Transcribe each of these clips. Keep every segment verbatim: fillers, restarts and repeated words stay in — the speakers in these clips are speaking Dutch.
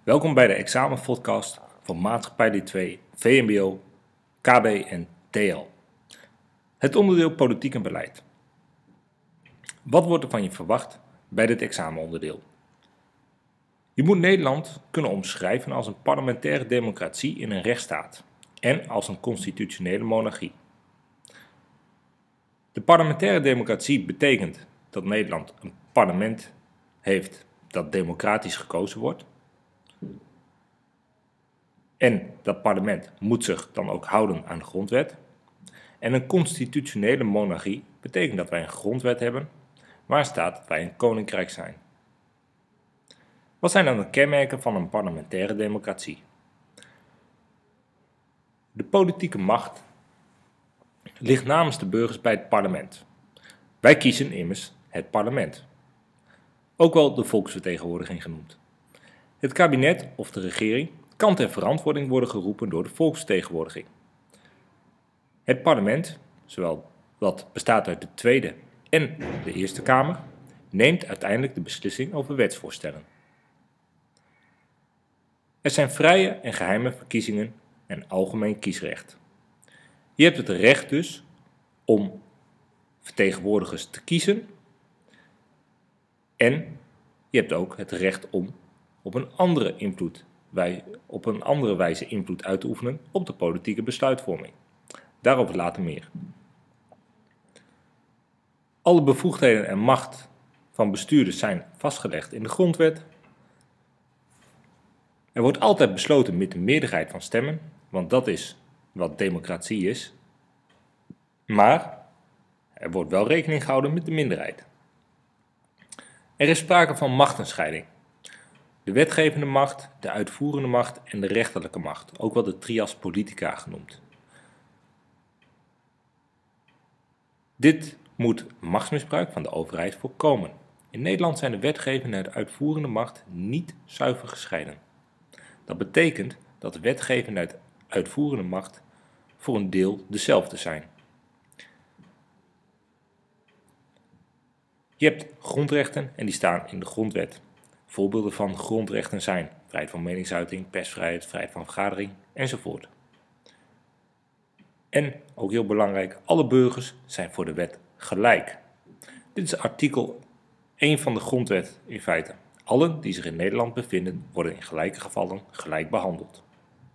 Welkom bij de examenpodcast van Maatschappij twee, V M B O, K B en T L. Het onderdeel Politiek en Beleid. Wat wordt er van je verwacht bij dit examenonderdeel? Je moet Nederland kunnen omschrijven als een parlementaire democratie in een rechtsstaat en als een constitutionele monarchie. De parlementaire democratie betekent dat Nederland een parlement heeft dat democratisch gekozen wordt. En dat parlement moet zich dan ook houden aan de grondwet. En een constitutionele monarchie betekent dat wij een grondwet hebben waar staat dat wij een koninkrijk zijn. Wat zijn dan de kenmerken van een parlementaire democratie? De politieke macht ligt namens de burgers bij het parlement. Wij kiezen immers het parlement, ook wel de volksvertegenwoordiging genoemd. Het kabinet of de regering kan ter verantwoording worden geroepen door de volksvertegenwoordiging. Het parlement, zowel wat bestaat uit de Tweede en de Eerste Kamer, neemt uiteindelijk de beslissing over wetsvoorstellen. Er zijn vrije en geheime verkiezingen en algemeen kiesrecht. Je hebt het recht dus om vertegenwoordigers te kiezen en je hebt ook het recht om op een andere invloed, op een andere wijze invloed uit te oefenen op de politieke besluitvorming. Daarover later meer. Alle bevoegdheden en macht van bestuurders zijn vastgelegd in de grondwet. Er wordt altijd besloten met de meerderheid van stemmen, want dat is wat democratie is. Maar er wordt wel rekening gehouden met de minderheid. Er is sprake van machtenscheiding. De wetgevende macht, de uitvoerende macht en de rechterlijke macht, ook wel de trias politica genoemd. Dit moet machtsmisbruik van de overheid voorkomen. In Nederland zijn de wetgevende en de uitvoerende macht niet zuiver gescheiden. Dat betekent dat de wetgevende en de uitvoerende macht voor een deel dezelfde zijn. Je hebt grondrechten en die staan in de grondwet. Voorbeelden van grondrechten zijn vrijheid van meningsuiting, persvrijheid, vrijheid van vergadering enzovoort. En, ook heel belangrijk, alle burgers zijn voor de wet gelijk. Dit is artikel één van de grondwet in feite. Allen die zich in Nederland bevinden worden in gelijke gevallen gelijk behandeld.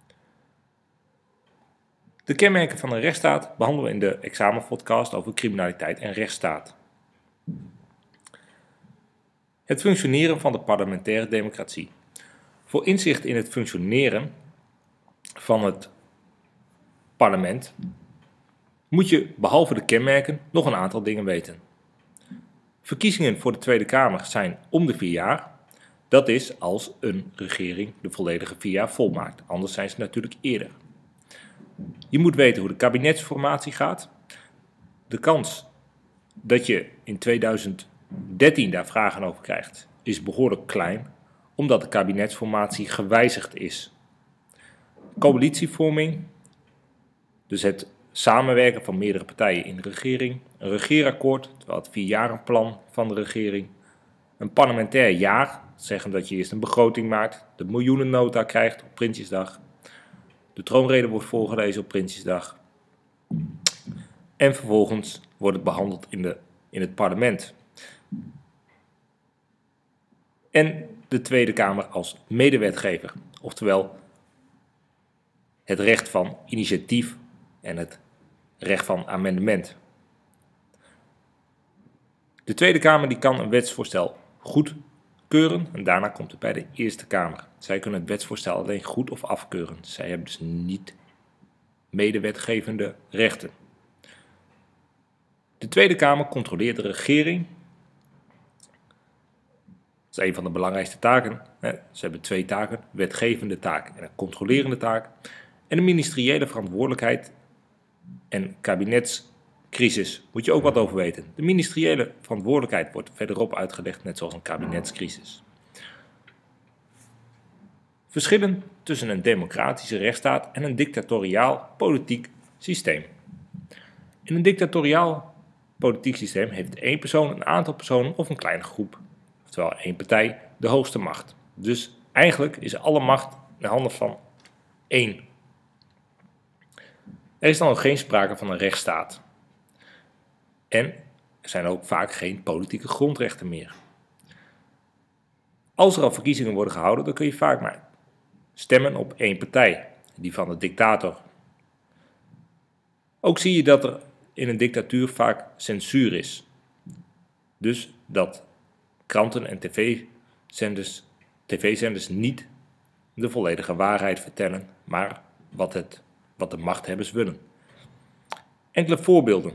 De kenmerken van een rechtsstaat behandelen we in de examenpodcast over criminaliteit en rechtsstaat. Het functioneren van de parlementaire democratie. Voor inzicht in het functioneren van het parlement moet je behalve de kenmerken nog een aantal dingen weten. Verkiezingen voor de Tweede Kamer zijn om de vier jaar. Dat is als een regering de volledige vier jaar volmaakt. Anders zijn ze natuurlijk eerder. Je moet weten hoe de kabinetsformatie gaat. De kans dat je in tweeduizend dertien daar vragen over krijgt is behoorlijk klein, omdat de kabinetsformatie gewijzigd is. Coalitievorming, dus het samenwerken van meerdere partijen in de regering, een regeerakkoord, terwijl het vierjarenplan van de regering, een parlementair jaar, zeggen dat je eerst een begroting maakt, de miljoenennota krijgt op Prinsjesdag, de troonrede wordt voorgelezen op Prinsjesdag en vervolgens wordt het behandeld in, de, in het parlement. En de Tweede Kamer als medewetgever, oftewel het recht van initiatief en het recht van amendement. De Tweede Kamer die kan een wetsvoorstel goedkeuren en daarna komt het bij de Eerste Kamer. Zij kunnen het wetsvoorstel alleen goed of afkeuren. Zij hebben dus niet medewetgevende rechten. De Tweede Kamer controleert de regering. Dat is een van de belangrijkste taken. Ze hebben twee taken, wetgevende taak en een controlerende taak. En de ministeriële verantwoordelijkheid en kabinetscrisis moet je ook wat over weten. De ministeriële verantwoordelijkheid wordt verderop uitgelegd, net zoals een kabinetscrisis. Verschillen tussen een democratische rechtsstaat en een dictatoriaal politiek systeem. In een dictatoriaal politiek systeem heeft één persoon, een aantal personen of een kleine groep, oftewel één partij, de hoogste macht. Dus Eigenlijk is alle macht in handen van één. Er is dan ook geen sprake van een rechtsstaat. En er zijn ook vaak geen politieke grondrechten meer. Als er al verkiezingen worden gehouden, dan kun je vaak maar stemmen op één partij, die van de dictator. Ook zie je dat er in een dictatuur vaak censuur is. Dus dat kranten en tv-zenders, tv-zenders niet de volledige waarheid vertellen, maar wat, het, wat de machthebbers willen. Enkele voorbeelden.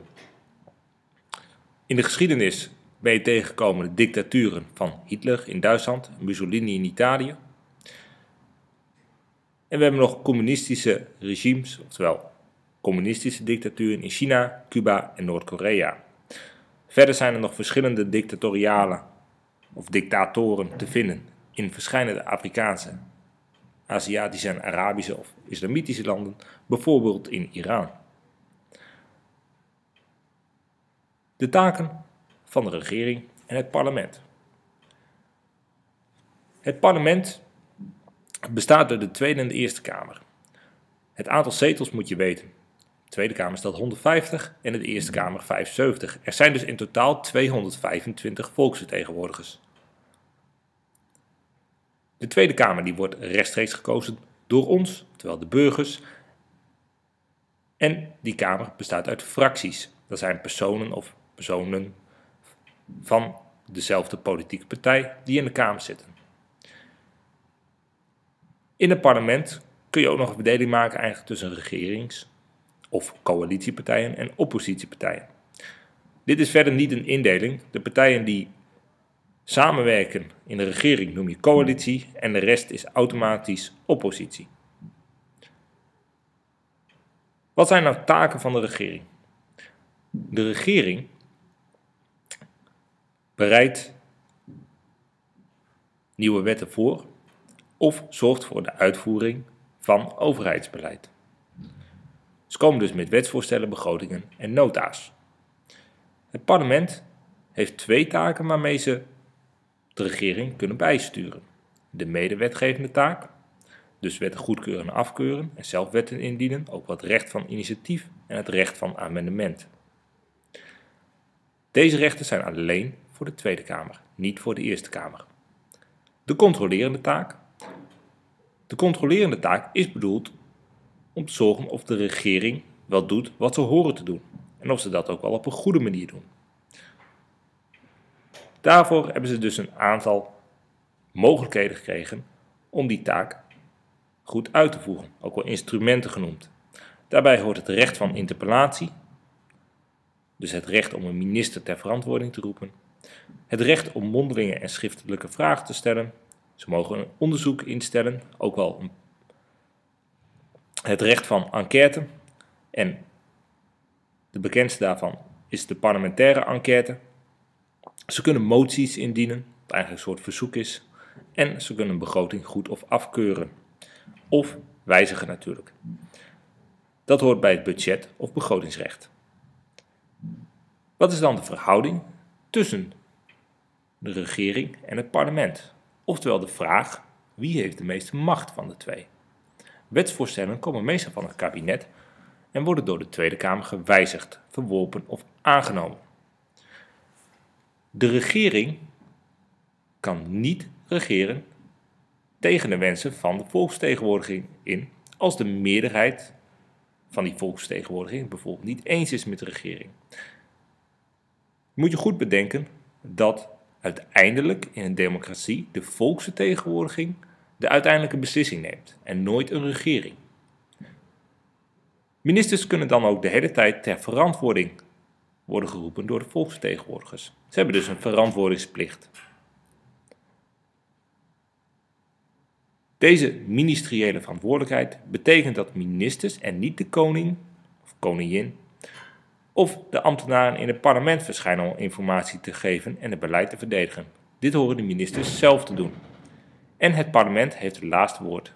In de geschiedenis ben je tegengekomen de dictaturen van Hitler in Duitsland, Mussolini in Italië. En we hebben nog communistische regimes, oftewel communistische dictaturen in China, Cuba en Noord-Korea. Verder zijn er nog verschillende dictatoriale of dictatoren te vinden in verschillende Afrikaanse, Aziatische en Arabische of Islamitische landen, bijvoorbeeld in Iran. De taken van de regering en het parlement. Het parlement bestaat uit de Tweede en de Eerste Kamer. Het aantal zetels moet je weten. De Tweede Kamer stelt honderdvijftig en de Eerste Kamer vijfenzeventig. Er zijn dus in totaal tweehonderdvijfentwintig volksvertegenwoordigers. De Tweede Kamer die wordt rechtstreeks gekozen door ons, terwijl de burgers. En die Kamer bestaat uit fracties. Dat zijn personen of personen van dezelfde politieke partij die in de Kamer zitten. In het parlement kun je ook nog een verdeling maken eigenlijk tussen regerings- of coalitiepartijen en oppositiepartijen. Dit is verder niet een indeling. De partijen die samenwerken in de regering noem je coalitie en de rest is automatisch oppositie. Wat zijn nou taken van de regering? De regering bereidt nieuwe wetten voor of zorgt voor de uitvoering van overheidsbeleid. Ze komen dus met wetsvoorstellen, begrotingen en nota's. Het parlement heeft twee taken waarmee ze de regering kunnen bijsturen. De medewetgevende taak, dus wetten goedkeuren en afkeuren en zelf wetten indienen, ook wat recht van initiatief en het recht van amendement. Deze rechten zijn alleen voor de Tweede Kamer, niet voor de Eerste Kamer. De controlerende taak. De controlerende taak is bedoeld om te zorgen of de regering wel doet wat ze horen te doen en of ze dat ook wel op een goede manier doen. Daarvoor hebben ze dus een aantal mogelijkheden gekregen om die taak goed uit te voeren, ook wel instrumenten genoemd. Daarbij hoort het recht van interpellatie, dus het recht om een minister ter verantwoording te roepen, het recht om mondelinge en schriftelijke vragen te stellen. Ze mogen een onderzoek instellen, ook wel een, het recht van enquête en de bekendste daarvan is de parlementaire enquête. Ze kunnen moties indienen, wat eigenlijk een soort verzoek is, en ze kunnen een begroting goed of afkeuren, of wijzigen natuurlijk. Dat hoort bij het budget of begrotingsrecht. Wat is dan de verhouding tussen de regering en het parlement? Oftewel de vraag, wie heeft de meeste macht van de twee? Wetsvoorstellen komen meestal van het kabinet en worden door de Tweede Kamer gewijzigd, verworpen of aangenomen. De regering kan niet regeren tegen de wensen van de volksvertegenwoordiging in, als de meerderheid van die volksvertegenwoordiging bijvoorbeeld niet eens is met de regering. Moet je goed bedenken dat uiteindelijk in een democratie de volksvertegenwoordiging de uiteindelijke beslissing neemt en nooit een regering. Ministers kunnen dan ook de hele tijd ter verantwoording worden geroepen door de volksvertegenwoordigers. Ze hebben dus een verantwoordingsplicht. Deze ministeriële verantwoordelijkheid betekent dat ministers en niet de koning of koningin of de ambtenaren in het parlement verschijnen om informatie te geven en het beleid te verdedigen. Dit horen de ministers zelf te doen. En het parlement heeft het laatste woord.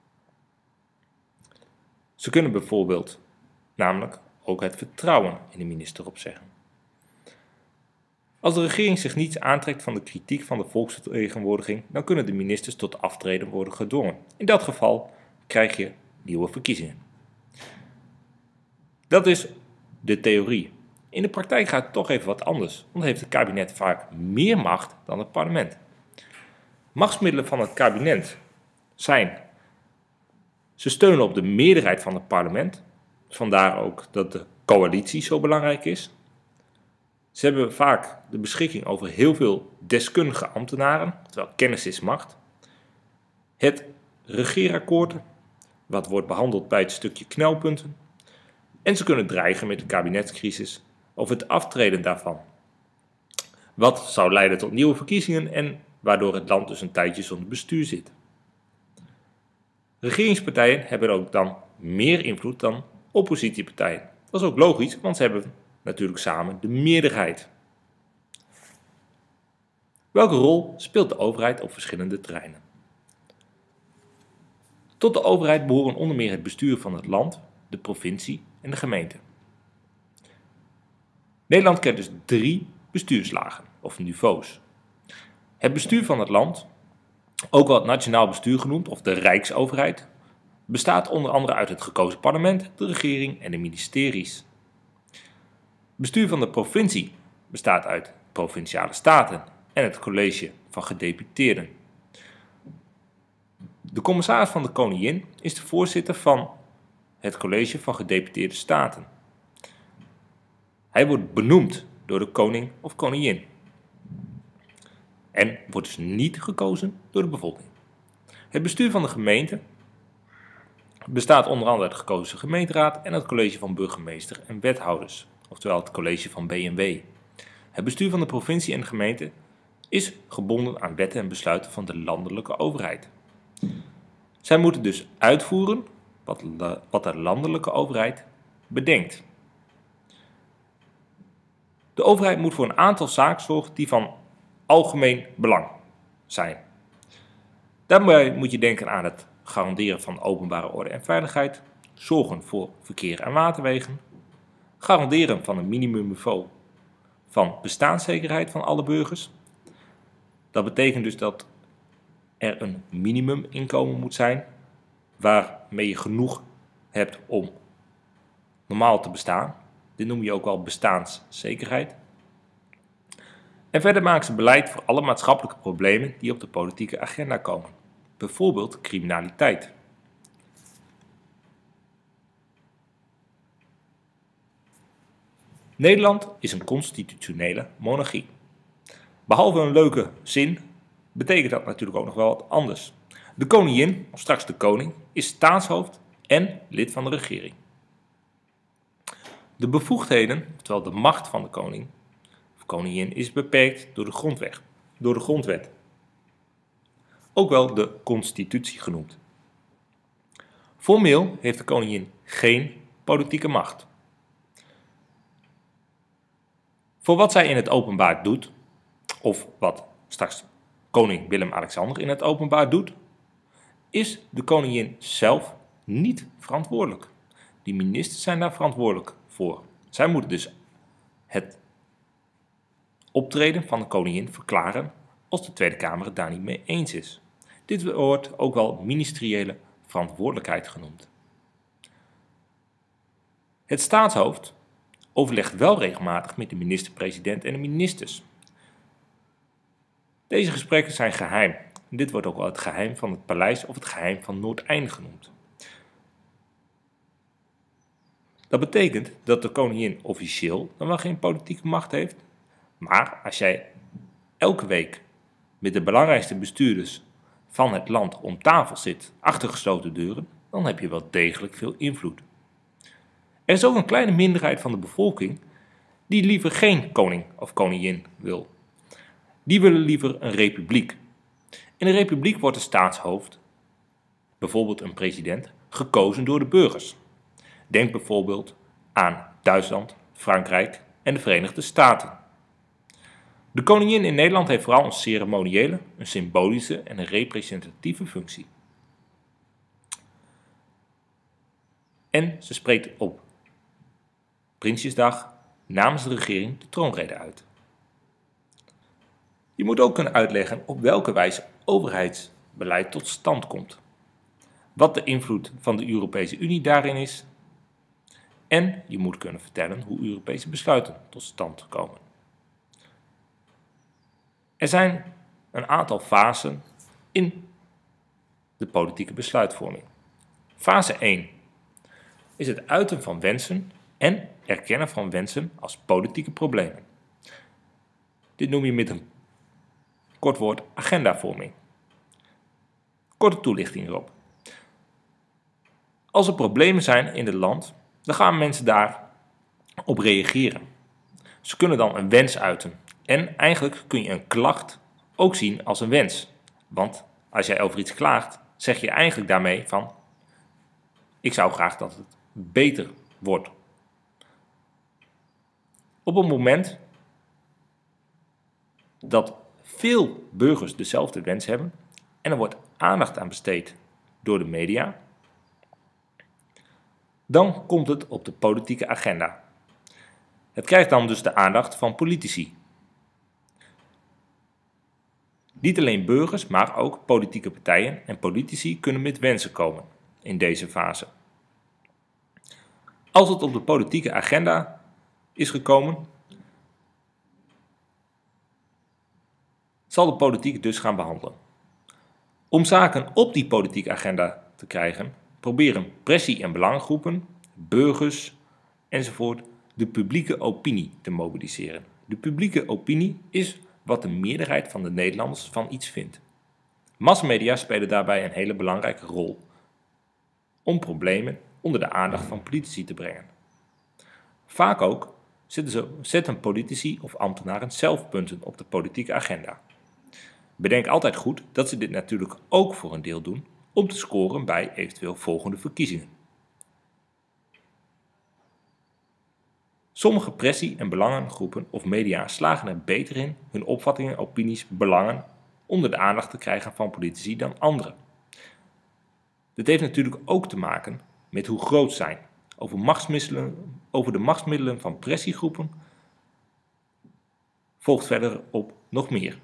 Ze kunnen bijvoorbeeld namelijk ook het vertrouwen in de minister opzeggen. Als de regering zich niets aantrekt van de kritiek van de volksvertegenwoordiging, dan kunnen de ministers tot aftreden worden gedwongen. In dat geval krijg je nieuwe verkiezingen. Dat is de theorie. In de praktijk gaat het toch even wat anders, want heeft het kabinet vaak meer macht dan het parlement. Machtsmiddelen van het kabinet zijn: ze steunen op de meerderheid van het parlement, vandaar ook dat de coalitie zo belangrijk is. Ze hebben vaak de beschikking over heel veel deskundige ambtenaren, terwijl kennis is macht. Het regeerakkoord, wat wordt behandeld bij het stukje knelpunten. En ze kunnen dreigen met de kabinetscrisis of het aftreden daarvan. Wat zou leiden tot nieuwe verkiezingen en waardoor het land dus een tijdje zonder bestuur zit. Regeringspartijen hebben ook dan meer invloed dan oppositiepartijen. Dat is ook logisch, want ze hebben natuurlijk samen de meerderheid. Welke rol speelt de overheid op verschillende terreinen? Tot de overheid behoren onder meer het bestuur van het land, de provincie en de gemeente. Nederland kent dus drie bestuurslagen of niveaus. Het bestuur van het land, ook wel het nationaal bestuur genoemd of de rijksoverheid, bestaat onder andere uit het gekozen parlement, de regering en de ministeries. Bestuur van de provincie bestaat uit provinciale staten en het college van gedeputeerden. De commissaris van de Koningin is de voorzitter van het college van gedeputeerde staten. Hij wordt benoemd door de koning of koningin en wordt dus niet gekozen door de bevolking. Het bestuur van de gemeente bestaat onder andere uit de gekozen gemeenteraad en het college van burgemeester en wethouders, oftewel het college van B en W. Het bestuur van de provincie en de gemeente is gebonden aan wetten en besluiten van de landelijke overheid. Zij moeten dus uitvoeren wat, wat de landelijke overheid bedenkt. De overheid moet voor een aantal zaken zorgen die van algemeen belang zijn. Daarbij moet je denken aan het garanderen van openbare orde en veiligheid, zorgen voor verkeer en waterwegen, garanderen van een minimumniveau van bestaanszekerheid van alle burgers. Dat betekent dus dat er een minimuminkomen moet zijn waarmee je genoeg hebt om normaal te bestaan. Dit noem je ook wel bestaanszekerheid. En verder maken ze beleid voor alle maatschappelijke problemen die op de politieke agenda komen. Bijvoorbeeld criminaliteit. Nederland is een constitutionele monarchie. Behalve een leuke zin betekent dat natuurlijk ook nog wel wat anders. De koningin, of straks de koning, is staatshoofd en lid van de regering. De bevoegdheden, oftewel de macht van de koning of koningin, is beperkt door de grondwet, door de grondwet. Ook wel de constitutie genoemd. Formeel heeft de koningin geen politieke macht. Voor wat zij in het openbaar doet, of wat straks koning Willem-Alexander in het openbaar doet, is de koningin zelf niet verantwoordelijk. Die ministers zijn daar verantwoordelijk voor. Zij moeten dus het optreden van de koningin verklaren als de Tweede Kamer het daar niet mee eens is. Dit wordt ook wel ministeriële verantwoordelijkheid genoemd. Het staatshoofd overlegt wel regelmatig met de minister-president en de ministers. Deze gesprekken zijn geheim. Dit wordt ook wel het geheim van het paleis of het geheim van Noordeinde genoemd. Dat betekent dat de koningin officieel dan wel geen politieke macht heeft, maar als jij elke week met de belangrijkste bestuurders van het land om tafel zit, achter gesloten deuren, dan heb je wel degelijk veel invloed. Er is ook een kleine minderheid van de bevolking die liever geen koning of koningin wil. Die willen liever een republiek. In een republiek wordt de staatshoofd, bijvoorbeeld een president, gekozen door de burgers. Denk bijvoorbeeld aan Duitsland, Frankrijk en de Verenigde Staten. De koningin in Nederland heeft vooral een ceremoniële, een symbolische en een representatieve functie. En ze spreekt op Prinsjesdag namens de regering de troonrede uit. Je moet ook kunnen uitleggen op welke wijze overheidsbeleid tot stand komt, wat de invloed van de Europese Unie daarin is en je moet kunnen vertellen hoe Europese besluiten tot stand komen. Er zijn een aantal fasen in de politieke besluitvorming. Fase één is het uiten van wensen en erkennen van wensen als politieke problemen. Dit noem je met een kort woord agendavorming. Korte toelichting hierop. Als er problemen zijn in het land, dan gaan mensen daarop reageren. Ze kunnen dan een wens uiten. En eigenlijk kun je een klacht ook zien als een wens. Want als jij over iets klaagt, zeg je eigenlijk daarmee van: ik zou graag dat het beter wordt. Op het moment dat veel burgers dezelfde wens hebben en er wordt aandacht aan besteed door de media, dan komt het op de politieke agenda. Het krijgt dan dus de aandacht van politici. Niet alleen burgers, maar ook politieke partijen en politici kunnen met wensen komen in deze fase. Als het op de politieke agenda is gekomen, zal de politiek dus gaan behandelen. Om zaken op die politieke agenda te krijgen, proberen pressie- en belangengroepen, burgers enzovoort de publieke opinie te mobiliseren. De publieke opinie is wat de meerderheid van de Nederlanders van iets vindt. Massmedia spelen daarbij een hele belangrijke rol om problemen onder de aandacht van politici te brengen. Vaak ook zetten, ze, zetten politici of ambtenaren zelf punten op de politieke agenda. Bedenk altijd goed dat ze dit natuurlijk ook voor een deel doen om te scoren bij eventueel volgende verkiezingen. Sommige pressie- en belangengroepen of media slagen er beter in hun opvattingen, opinies, belangen onder de aandacht te krijgen van politici dan anderen. Dit heeft natuurlijk ook te maken met hoe groot zijn. Over, machtsmiddelen, over de machtsmiddelen van pressiegroepen volgt verderop nog meer.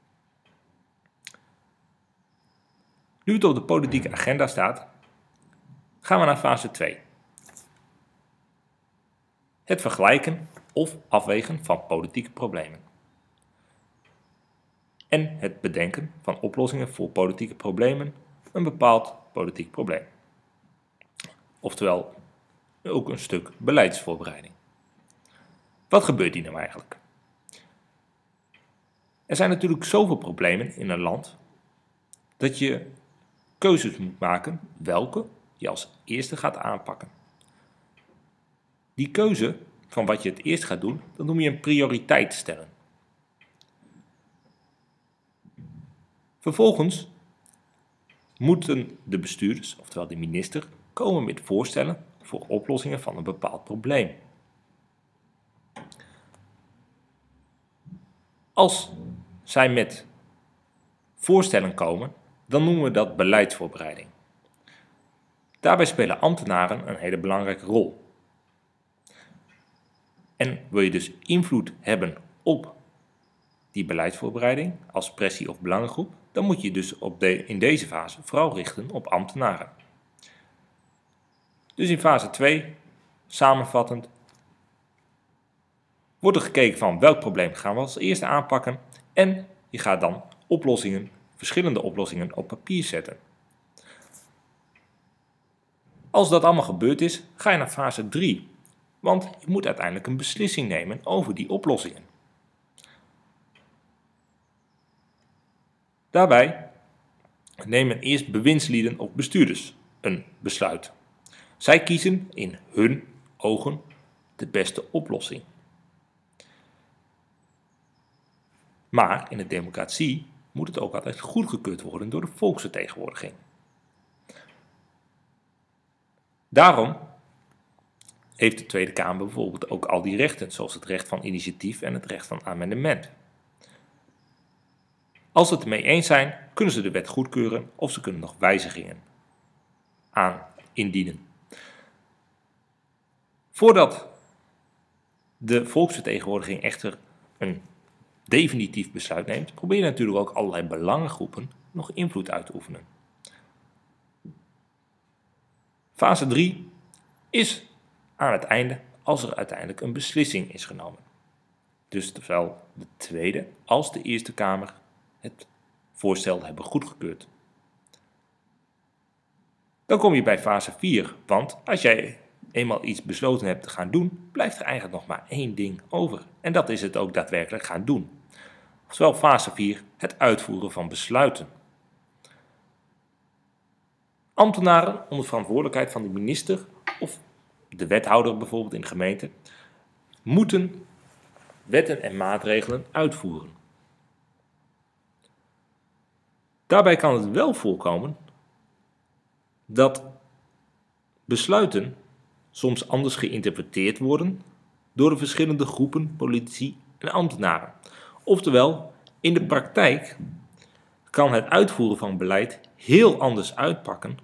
Nu het op de politieke agenda staat, gaan we naar fase twee. Het vergelijken of afwegen van politieke problemen. En het bedenken van oplossingen voor politieke problemen, een bepaald politiek probleem. Oftewel, ook een stuk beleidsvoorbereiding. Wat gebeurt hier nou eigenlijk? Er zijn natuurlijk zoveel problemen in een land dat je keuzes moet maken welke je als eerste gaat aanpakken. Die keuze van wat je het eerst gaat doen, dat noem je een prioriteit stellen. Vervolgens moeten de bestuurders, oftewel de minister, komen met voorstellen voor oplossingen van een bepaald probleem. Als zij met voorstellen komen, dan noemen we dat beleidsvoorbereiding. Daarbij spelen ambtenaren een hele belangrijke rol. En wil je dus invloed hebben op die beleidsvoorbereiding als pressie- of belangengroep, dan moet je dus op de, in deze fase vooral richten op ambtenaren. Dus in fase twee, samenvattend, wordt er gekeken van welk probleem gaan we als eerste aanpakken en je gaat dan oplossingen, verschillende oplossingen op papier zetten. Als dat allemaal gebeurd is, ga je naar fase drie, want je moet uiteindelijk een beslissing nemen over die oplossingen. Daarbij nemen eerst bewindslieden of bestuurders een besluit. Zij kiezen in hun ogen de beste oplossing. Maar in de democratie moet het ook altijd goedgekeurd worden door de volksvertegenwoordiging. Daarom heeft de Tweede Kamer bijvoorbeeld ook al die rechten, zoals het recht van initiatief en het recht van amendement. Als ze het ermee eens zijn, kunnen ze de wet goedkeuren of ze kunnen nog wijzigingen aan indienen. Voordat de volksvertegenwoordiging echter een definitief besluit neemt, probeer je natuurlijk ook allerlei belangengroepen nog invloed uit te oefenen. Fase drie is aan het einde als er uiteindelijk een beslissing is genomen. Dus zowel de Tweede als de Eerste Kamer het voorstel hebben goedgekeurd. Dan kom je bij fase vier, want als jij eenmaal iets besloten hebt te gaan doen, blijft er eigenlijk nog maar één ding over. En dat is het ook daadwerkelijk gaan doen. Oftewel fase vier, het uitvoeren van besluiten. Ambtenaren onder verantwoordelijkheid van de minister of de wethouder bijvoorbeeld in de gemeente moeten wetten en maatregelen uitvoeren. Daarbij kan het wel voorkomen dat besluiten soms anders geïnterpreteerd worden door de verschillende groepen politici en ambtenaren. Oftewel, in de praktijk kan het uitvoeren van beleid heel anders uitpakken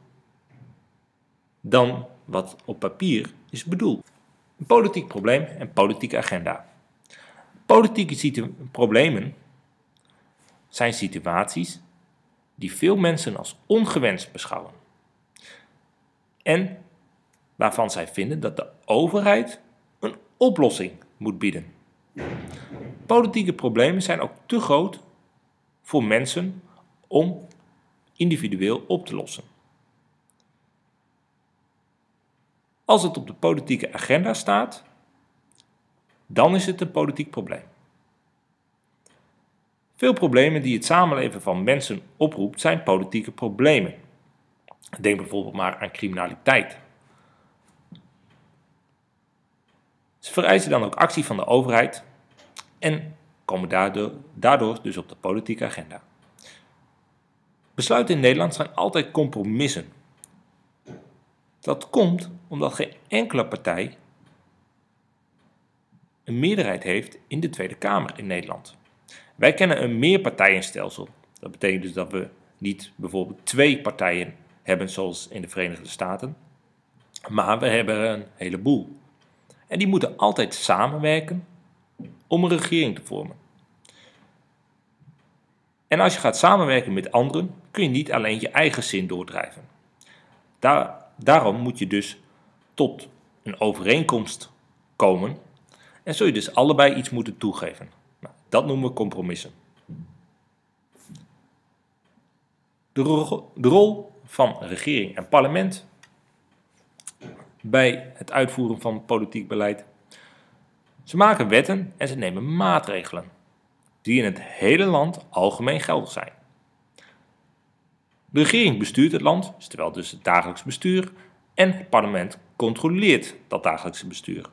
dan wat op papier is bedoeld. Een politiek probleem en politieke agenda. Politieke problemen zijn situaties die veel mensen als ongewenst beschouwen en waarvan zij vinden dat de overheid een oplossing moet bieden. Politieke problemen zijn ook te groot voor mensen om individueel op te lossen. Als het op de politieke agenda staat, dan is het een politiek probleem. Veel problemen die het samenleven van mensen oproept zijn politieke problemen. Denk bijvoorbeeld maar aan criminaliteit. Ze vereisen dan ook actie van de overheid en komen daardoor, daardoor dus op de politieke agenda. Besluiten in Nederland zijn altijd compromissen. Dat komt omdat geen enkele partij een meerderheid heeft in de Tweede Kamer in Nederland. Wij kennen een meerpartijenstelsel. Dat betekent dus dat we niet bijvoorbeeld twee partijen hebben zoals in de Verenigde Staten, maar we hebben er een heleboel. En die moeten altijd samenwerken om een regering te vormen. En als je gaat samenwerken met anderen, kun je niet alleen je eigen zin doordrijven. Daar, daarom moet je dus tot een overeenkomst komen en zul je dus allebei iets moeten toegeven. Nou, dat noemen we compromissen. De rol, de rol van regering en parlement bij het uitvoeren van politiek beleid. Ze maken wetten en ze nemen maatregelen die in het hele land algemeen geldig zijn. De regering bestuurt het land, terwijl dus het dagelijks bestuur, en het parlement controleert dat dagelijkse bestuur.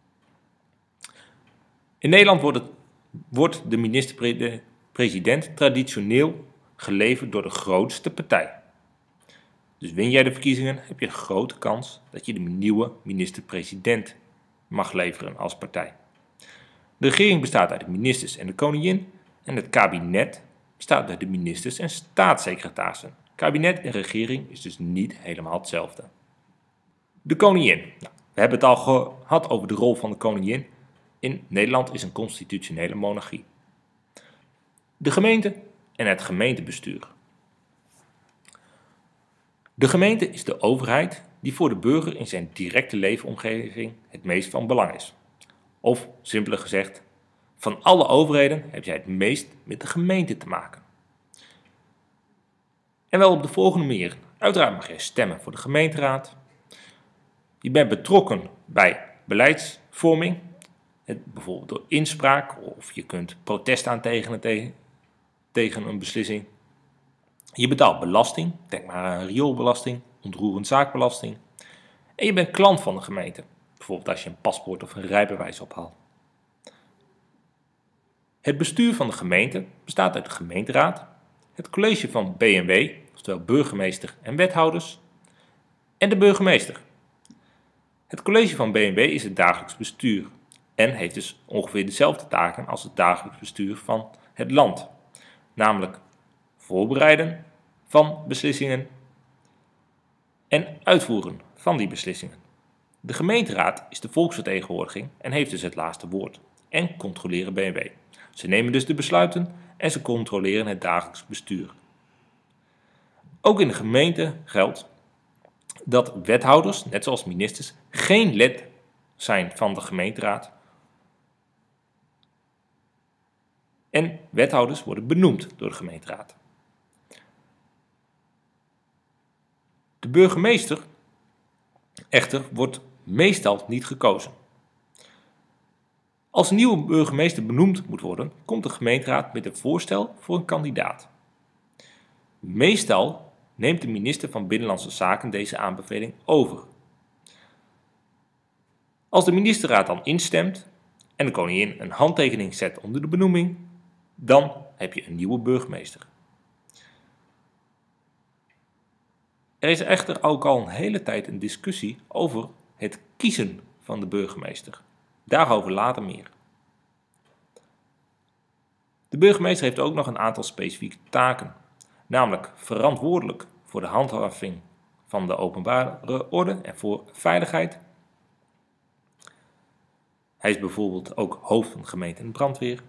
In Nederland wordt, het, wordt de minister-president traditioneel geleverd door de grootste partij. Dus win jij de verkiezingen, heb je een grote kans dat je de nieuwe minister-president mag leveren als partij. De regering bestaat uit de ministers en de koningin en het kabinet bestaat uit de ministers en staatssecretarissen. Kabinet en regering is dus niet helemaal hetzelfde. De koningin. Nou, we hebben het al gehad over de rol van de koningin. In Nederland is een constitutionele monarchie. De gemeente en het gemeentebestuur. De gemeente is de overheid die voor de burger in zijn directe leefomgeving het meest van belang is. Of, simpeler gezegd, van alle overheden heb jij het meest met de gemeente te maken. En wel op de volgende manier. Uiteraard mag je stemmen voor de gemeenteraad. Je bent betrokken bij beleidsvorming, bijvoorbeeld door inspraak, of je kunt protest aantekenen tegen, tegen een beslissing. Je betaalt belasting, denk maar aan rioolbelasting, onroerend zaakbelasting. En je bent klant van de gemeente, bijvoorbeeld als je een paspoort of een rijbewijs ophaalt. Het bestuur van de gemeente bestaat uit de gemeenteraad, het college van B en W, oftewel burgemeester en wethouders, en de burgemeester. Het college van B en W is het dagelijks bestuur en heeft dus ongeveer dezelfde taken als het dagelijks bestuur van het land, namelijk voorbereiden van beslissingen en uitvoeren van die beslissingen. De gemeenteraad is de volksvertegenwoordiging en heeft dus het laatste woord en controleren B en W. Ze nemen dus de besluiten en ze controleren het dagelijks bestuur. Ook in de gemeente geldt dat wethouders, net zoals ministers, geen lid zijn van de gemeenteraad. En wethouders worden benoemd door de gemeenteraad. De burgemeester echter wordt meestal niet gekozen. Als een nieuwe burgemeester benoemd moet worden, komt de gemeenteraad met een voorstel voor een kandidaat. Meestal neemt de minister van Binnenlandse Zaken deze aanbeveling over. Als de ministerraad dan instemt en de koningin een handtekening zet onder de benoeming, dan heb je een nieuwe burgemeester. Er is echter ook al een hele tijd een discussie over het kiezen van de burgemeester. Daarover later meer. De burgemeester heeft ook nog een aantal specifieke taken, namelijk verantwoordelijk voor de handhaving van de openbare orde en voor veiligheid. Hij is bijvoorbeeld ook hoofd van de gemeente en brandweer.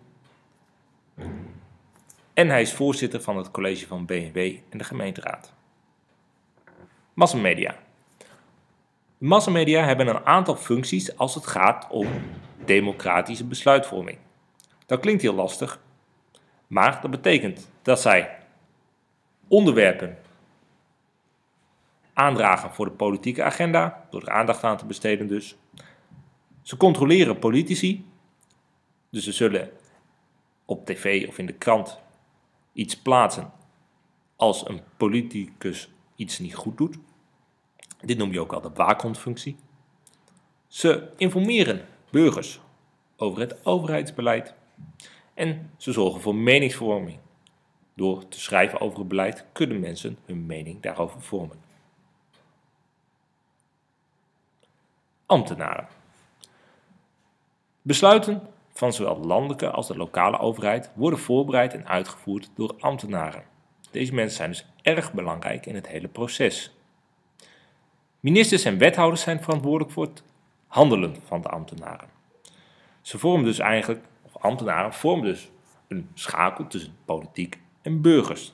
En hij is voorzitter van het college van B N W en de gemeenteraad. Massamedia. De massamedia hebben een aantal functies als het gaat om democratische besluitvorming. Dat klinkt heel lastig, maar dat betekent dat zij onderwerpen aandragen voor de politieke agenda, door er aandacht aan te besteden dus. Ze controleren politici, dus ze zullen op tv of in de krant iets plaatsen als een politicus iets niet goed doet. Dit noem je ook al de waakhondfunctie. Ze informeren burgers over het overheidsbeleid en ze zorgen voor meningsvorming. Door te schrijven over het beleid kunnen mensen hun mening daarover vormen. Ambtenaren. Besluiten van zowel de landelijke als de lokale overheid worden voorbereid en uitgevoerd door ambtenaren. Deze mensen zijn dus erg belangrijk in het hele proces. Ministers en wethouders zijn verantwoordelijk voor het handelen van de ambtenaren. Ze vormen dus eigenlijk, of ambtenaren vormen dus een schakel tussen politiek en burgers.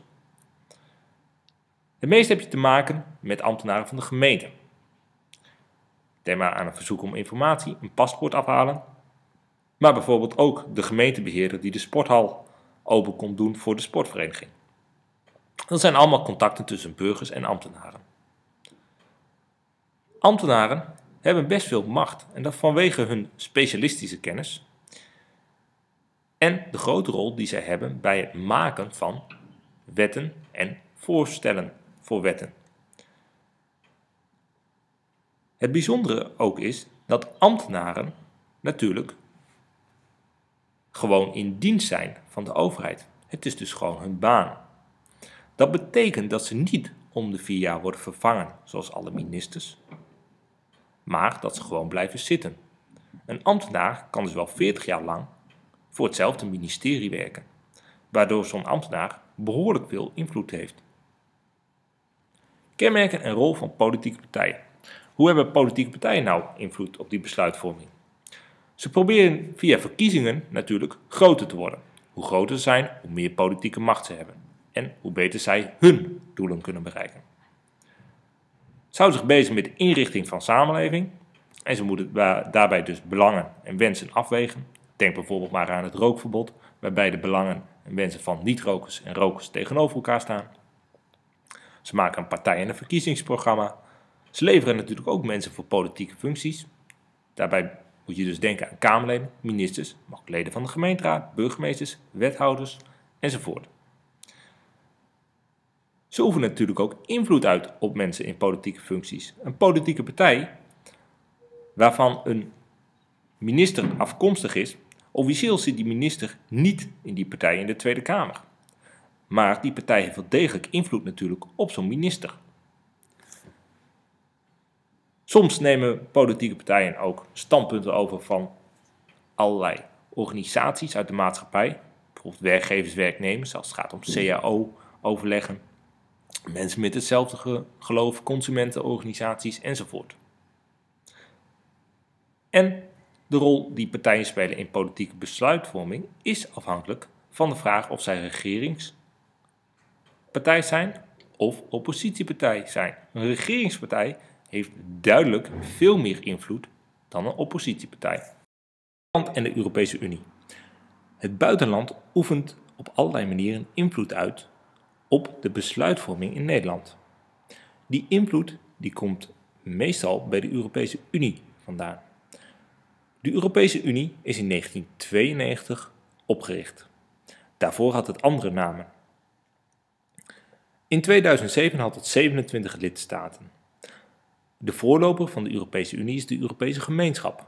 Het meest heb je te maken met ambtenaren van de gemeente. Denk maar aan een verzoek om informatie, een paspoort afhalen, maar bijvoorbeeld ook de gemeentebeheerder die de sporthal open komt doen voor de sportvereniging. Dat zijn allemaal contacten tussen burgers en ambtenaren. Ambtenaren hebben best veel macht en dat vanwege hun specialistische kennis en de grote rol die zij hebben bij het maken van wetten en voorstellen voor wetten. Het bijzondere ook is dat ambtenaren natuurlijk gewoon in dienst zijn van de overheid. Het is dus gewoon hun baan. Dat betekent dat ze niet om de vier jaar worden vervangen, zoals alle ministers, maar dat ze gewoon blijven zitten. Een ambtenaar kan dus wel veertig jaar lang voor hetzelfde ministerie werken, waardoor zo'n ambtenaar behoorlijk veel invloed heeft. Kenmerken en rol van politieke partijen. Hoe hebben politieke partijen nou invloed op die besluitvorming? Ze proberen via verkiezingen natuurlijk groter te worden. Hoe groter ze zijn, hoe meer politieke macht ze hebben. En hoe beter zij hun doelen kunnen bereiken. Ze houden zich bezig met de inrichting van samenleving. En ze moeten daarbij dus belangen en wensen afwegen. Denk bijvoorbeeld maar aan het rookverbod, waarbij de belangen en wensen van niet-rokers en rokers tegenover elkaar staan. Ze maken een partij- en een verkiezingsprogramma. Ze leveren natuurlijk ook mensen voor politieke functies. Daarbij moet je dus denken aan kamerleden, ministers, maar ook leden van de gemeenteraad, burgemeesters, wethouders enzovoort. Ze oefenen natuurlijk ook invloed uit op mensen in politieke functies. Een politieke partij waarvan een minister afkomstig is, officieel zit die minister niet in die partij in de Tweede Kamer. Maar die partij heeft wel degelijk invloed natuurlijk op zo'n minister. Soms nemen politieke partijen ook standpunten over van allerlei organisaties uit de maatschappij. Bijvoorbeeld werkgevers, werknemers, als het gaat om C A O-overleggen. Mensen met hetzelfde geloof, consumentenorganisaties enzovoort. En De rol die partijen spelen in politieke besluitvorming is afhankelijk van de vraag of zij regeringspartij zijn of oppositiepartij zijn. Een regeringspartij heeft duidelijk veel meer invloed dan een oppositiepartij. Nederland en de Europese Unie. Het buitenland oefent op allerlei manieren invloed uit op de besluitvorming in Nederland. Die invloed die komt meestal bij de Europese Unie vandaan. De Europese Unie is in negentien tweeënnegentig opgericht. Daarvoor had het andere namen. In tweeduizend zeven had het zevenentwintig lidstaten. De voorloper van de Europese Unie is de Europese Gemeenschap.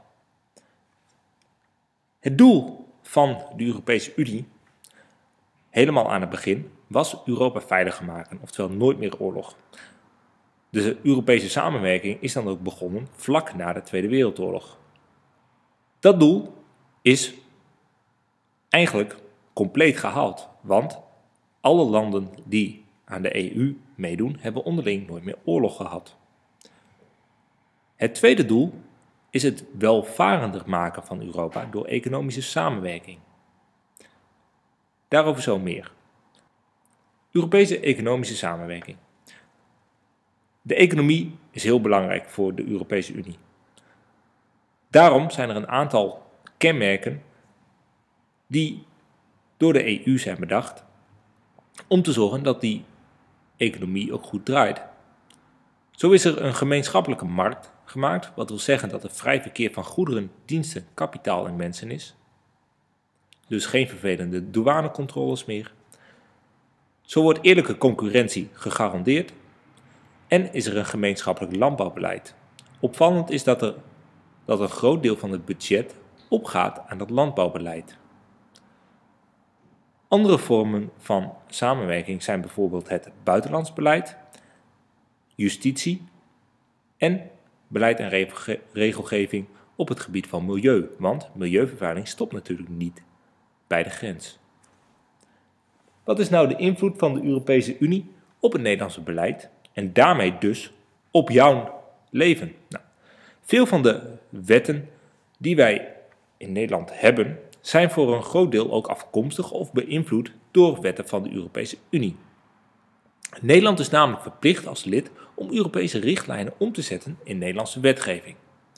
Het doel van de Europese Unie, helemaal aan het begin, was Europa veiliger maken, oftewel nooit meer oorlog. De Europese samenwerking is dan ook begonnen vlak na de Tweede Wereldoorlog. Dat doel is eigenlijk compleet gehaald, want alle landen die aan de E U meedoen, hebben onderling nooit meer oorlog gehad. Het tweede doel is het welvarender maken van Europa door economische samenwerking. Daarover zo meer. Europese economische samenwerking. De economie is heel belangrijk voor de Europese Unie. Daarom zijn er een aantal kenmerken die door de E U zijn bedacht om te zorgen dat die economie ook goed draait. Zo is er een gemeenschappelijke markt gemaakt, wat wil zeggen dat er vrij verkeer van goederen, diensten, kapitaal en mensen is. Dus geen vervelende douanecontroles meer. Zo wordt eerlijke concurrentie gegarandeerd en is er een gemeenschappelijk landbouwbeleid. Opvallend is dat, er, dat een groot deel van het budget opgaat aan dat landbouwbeleid. Andere vormen van samenwerking zijn bijvoorbeeld het buitenlands beleid, justitie en beleid en regelgeving op het gebied van milieu, want milieuvervuiling stopt natuurlijk niet bij de grens. Wat is nou de invloed van de Europese Unie op het Nederlandse beleid en daarmee dus op jouw leven? Nou, veel van de wetten die wij in Nederland hebben, zijn voor een groot deel ook afkomstig of beïnvloed door wetten van de Europese Unie. Nederland is namelijk verplicht als lid om Europese richtlijnen om te zetten in Nederlandse wetgeving.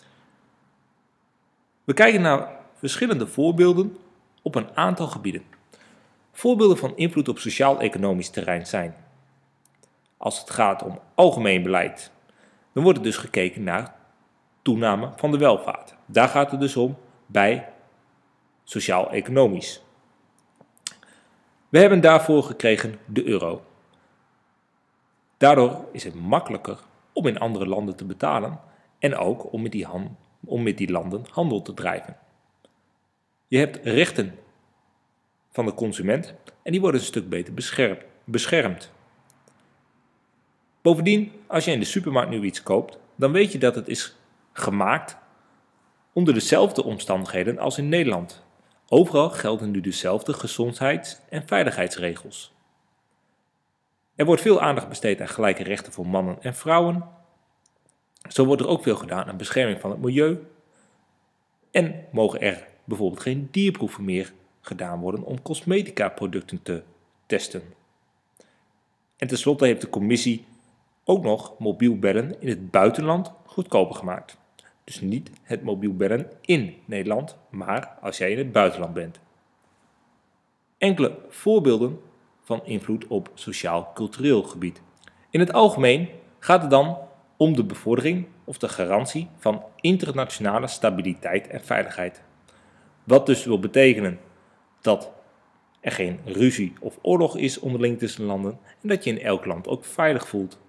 We kijken naar verschillende voorbeelden op een aantal gebieden. Voorbeelden van invloed op sociaal-economisch terrein zijn: als het gaat om algemeen beleid, dan wordt er dus gekeken naar toename van de welvaart. Daar gaat het dus om bij sociaal-economisch. We hebben daarvoor gekregen de euro. Daardoor is het makkelijker om in andere landen te betalen en ook om met die, han- om met die landen handel te drijven. Je hebt rechten van de consument en die worden een stuk beter beschermd. beschermd. Bovendien, als je in de supermarkt nu iets koopt, dan weet je dat het is gemaakt onder dezelfde omstandigheden als in Nederland. Overal gelden nu dezelfde gezondheids- en veiligheidsregels. Er wordt veel aandacht besteed aan gelijke rechten voor mannen en vrouwen. Zo wordt er ook veel gedaan aan bescherming van het milieu. En mogen er bijvoorbeeld geen dierproeven meer gedaan worden om cosmetica-producten te testen. En tenslotte heeft de commissie ook nog mobiel bellen in het buitenland goedkoper gemaakt. Dus niet het mobiel bellen in Nederland, maar als jij in het buitenland bent. Enkele voorbeelden van invloed op sociaal-cultureel gebied. In het algemeen gaat het dan om de bevordering of de garantie van internationale stabiliteit en veiligheid. Wat dus wil betekenen dat er geen ruzie of oorlog is onderling tussen landen en dat je in elk land ook veilig voelt.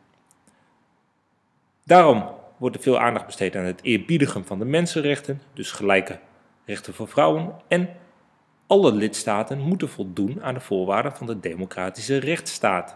Daarom wordt er veel aandacht besteed aan het eerbiedigen van de mensenrechten, dus gelijke rechten voor vrouwen, en alle lidstaten moeten voldoen aan de voorwaarden van de democratische rechtsstaat.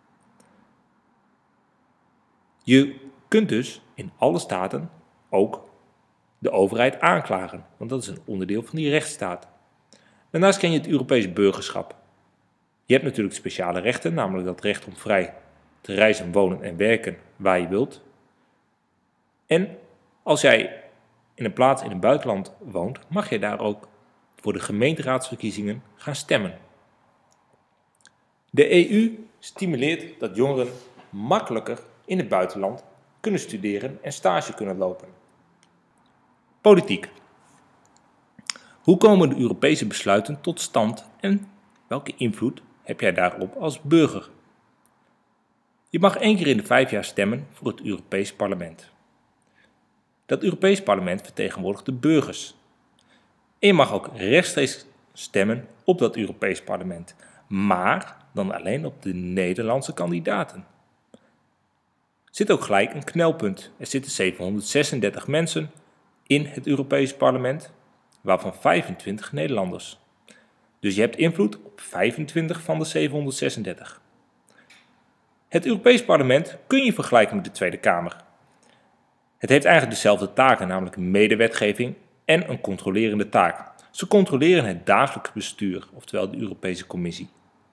Je kunt dus in alle staten ook de overheid aanklagen, want dat is een onderdeel van die rechtsstaat. Daarnaast ken je het Europees burgerschap. Je hebt natuurlijk speciale rechten, namelijk dat recht om vrij te reizen, wonen en werken waar je wilt. En als jij in een plaats in het buitenland woont, mag je daar ook voor de gemeenteraadsverkiezingen gaan stemmen. De E U stimuleert dat jongeren makkelijker in het buitenland kunnen studeren en stage kunnen lopen. Politiek. Hoe komen de Europese besluiten tot stand en welke invloed heb jij daarop als burger? Je mag één keer in de vijf jaar stemmen voor het Europees Parlement. Dat Europees Parlement vertegenwoordigt de burgers. En je mag ook rechtstreeks stemmen op dat Europees Parlement, maar dan alleen op de Nederlandse kandidaten. Er zit ook gelijk een knelpunt. Er zitten zevenhonderdzesendertig mensen in het Europees Parlement, waarvan vijfentwintig Nederlanders. Dus je hebt invloed op vijfentwintig van de zevenhonderdzesendertig. Het Europees Parlement kun je vergelijken met de Tweede Kamer. Het heeft eigenlijk dezelfde taken, namelijk medewetgeving en een controlerende taak. Ze controleren het dagelijks bestuur, oftewel de Europese Commissie.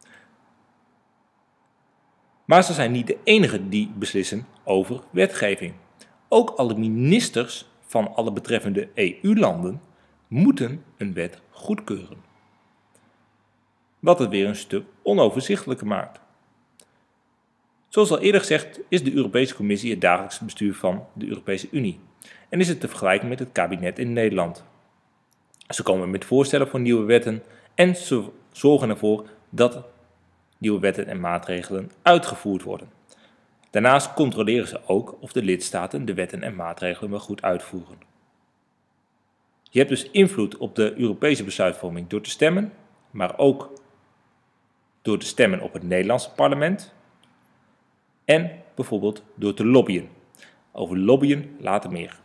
Maar ze zijn niet de enigen die beslissen over wetgeving. Ook alle ministers van alle betreffende E U-landen moeten een wet goedkeuren. Wat het weer een stuk onoverzichtelijker maakt. Zoals al eerder gezegd is de Europese Commissie het dagelijks bestuur van de Europese Unie en is het te vergelijken met het kabinet in Nederland. Ze komen met voorstellen voor nieuwe wetten en ze zorgen ervoor dat nieuwe wetten en maatregelen uitgevoerd worden. Daarnaast controleren ze ook of de lidstaten de wetten en maatregelen wel goed uitvoeren. Je hebt dus invloed op de Europese besluitvorming door te stemmen, maar ook door te stemmen op het Nederlandse parlement en bijvoorbeeld door te lobbyen. Over lobbyen later meer.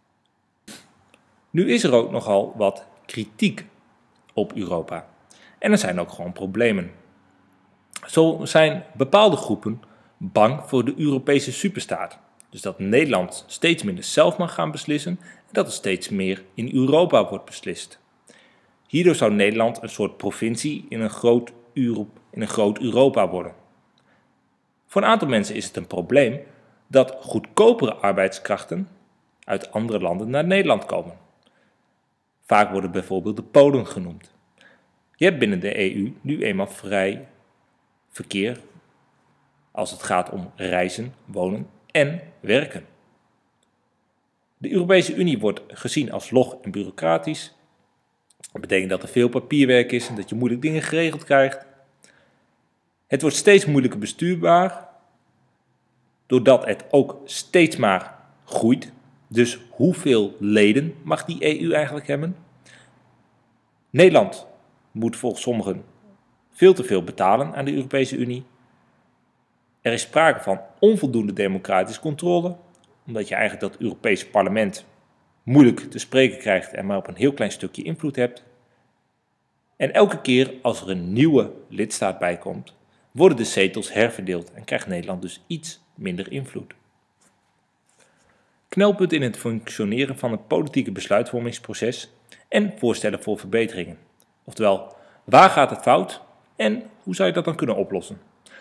Nu is er ook nogal wat kritiek op Europa. En er zijn ook gewoon problemen. Zo zijn bepaalde groepen bang voor de Europese superstaat. Dus dat Nederland steeds minder zelf mag gaan beslissen en dat er steeds meer in Europa wordt beslist. Hierdoor zou Nederland een soort provincie in een groot, Euro- in een groot Europa worden. Voor een aantal mensen is het een probleem dat goedkopere arbeidskrachten uit andere landen naar Nederland komen. Vaak worden bijvoorbeeld de Polen genoemd. Je hebt binnen de E U nu eenmaal vrij verkeer als het gaat om reizen, wonen en werken. De Europese Unie wordt gezien als log en bureaucratisch. Dat betekent dat er veel papierwerk is en dat je moeilijk dingen geregeld krijgt. Het wordt steeds moeilijker bestuurbaar, doordat het ook steeds maar groeit. Dus hoeveel leden mag die E U eigenlijk hebben? Nederland moet volgens sommigen veel te veel betalen aan de Europese Unie. Er is sprake van onvoldoende democratische controle, omdat je eigenlijk dat Europese parlement moeilijk te spreken krijgt en maar op een heel klein stukje invloed hebt. En elke keer als er een nieuwe lidstaat bij komt, worden de zetels herverdeeld en krijgt Nederland dus iets minder invloed. Knelpunt in het functioneren van het politieke besluitvormingsproces en voorstellen voor verbeteringen. Oftewel, waar gaat het fout en hoe zou je dat dan kunnen oplossen?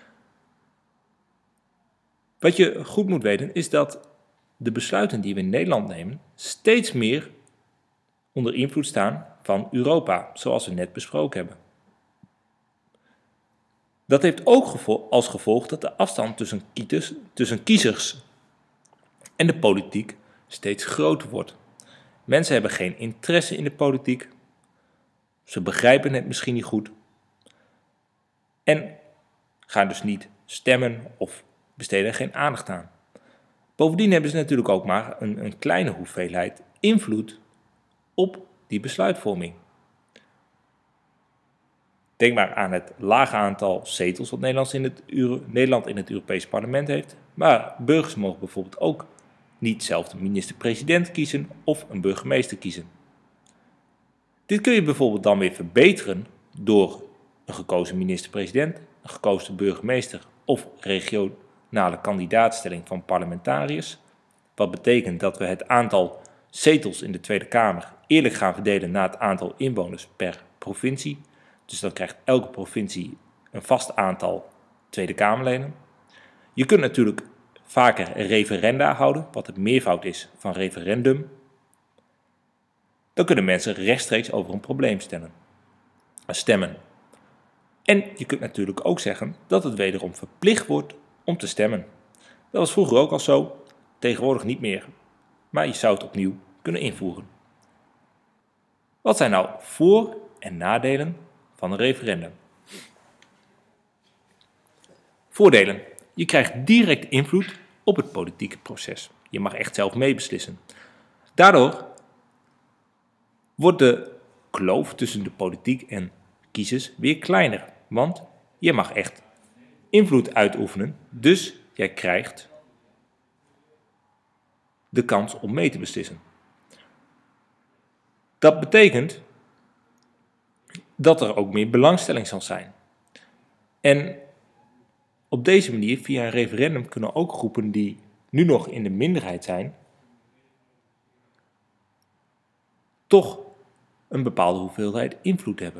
Wat je goed moet weten is dat de besluiten die we in Nederland nemen steeds meer onder invloed staan van Europa, zoals we net besproken hebben. Dat heeft ook gevo- als gevolg dat de afstand tussen kiezers, tussen kiezers en de politiek steeds groter wordt. Mensen hebben geen interesse in de politiek, ze begrijpen het misschien niet goed en gaan dus niet stemmen of besteden er geen aandacht aan. Bovendien hebben ze natuurlijk ook maar een, een kleine hoeveelheid invloed op die besluitvorming. Denk maar aan het lage aantal zetels wat Nederland in het, Euro- Nederland in het Europees Parlement heeft. Maar burgers mogen bijvoorbeeld ook niet zelf de minister-president kiezen of een burgemeester kiezen. Dit kun je bijvoorbeeld dan weer verbeteren door een gekozen minister-president, een gekozen burgemeester of regionale kandidaatstelling van parlementariërs. Wat betekent dat we het aantal zetels in de Tweede Kamer eerlijk gaan verdelen naar het aantal inwoners per provincie. Dus dan krijgt elke provincie een vast aantal Tweede Kamerleden. Je kunt natuurlijk vaker referenda houden, wat het meervoud is van referendum. Dan kunnen mensen rechtstreeks over een probleem stemmen. stemmen. En je kunt natuurlijk ook zeggen dat het wederom verplicht wordt om te stemmen. Dat was vroeger ook al zo, tegenwoordig niet meer. Maar je zou het opnieuw kunnen invoeren. Wat zijn nou voor- en nadelen van een referendum? Voordelen. Je krijgt direct invloed op het politieke proces. Je mag echt zelf meebeslissen. Daardoor wordt de kloof tussen de politiek en kiezers weer kleiner. Want je mag echt invloed uitoefenen. Dus jij krijgt de kans om mee te beslissen. Dat betekent dat er ook meer belangstelling zal zijn. En op deze manier, via een referendum, kunnen ook groepen die nu nog in de minderheid zijn, toch een bepaalde hoeveelheid invloed hebben.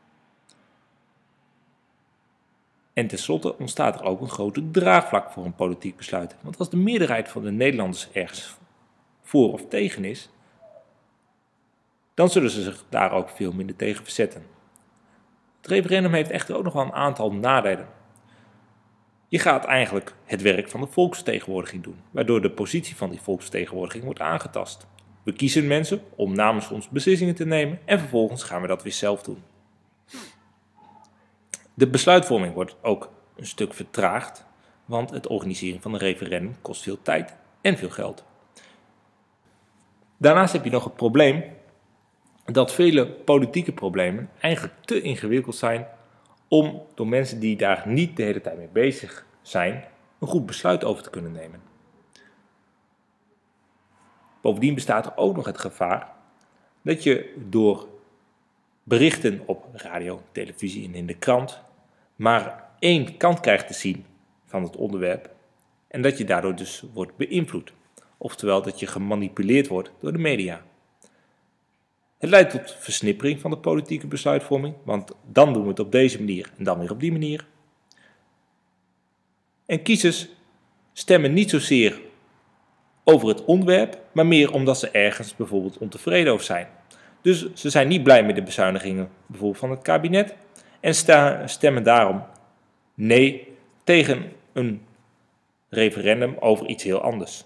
En tenslotte ontstaat er ook een groter draagvlak voor een politiek besluit. Want als de meerderheid van de Nederlanders ergens voor of tegen is, dan zullen ze zich daar ook veel minder tegen verzetten. Het referendum heeft echter ook nog wel een aantal nadelen. Je gaat eigenlijk het werk van de volksvertegenwoordiging doen, waardoor de positie van die volksvertegenwoordiging wordt aangetast. We kiezen mensen om namens ons beslissingen te nemen en vervolgens gaan we dat weer zelf doen. De besluitvorming wordt ook een stuk vertraagd, want het organiseren van een referendum kost veel tijd en veel geld. Daarnaast heb je nog het probleem dat vele politieke problemen eigenlijk te ingewikkeld zijn om door mensen die daar niet de hele tijd mee bezig zijn, een goed besluit over te kunnen nemen. Bovendien bestaat er ook nog het gevaar dat je door berichten op radio, televisie en in de krant maar één kant krijgt te zien van het onderwerp en dat je daardoor dus wordt beïnvloed. Oftewel dat je gemanipuleerd wordt door de media. Het leidt tot versnippering van de politieke besluitvorming, want dan doen we het op deze manier en dan weer op die manier. En kiezers stemmen niet zozeer over het onderwerp, maar meer omdat ze ergens bijvoorbeeld ontevreden over zijn. Dus ze zijn niet blij met de bezuinigingen bijvoorbeeld van het kabinet en stemmen daarom nee tegen een referendum over iets heel anders.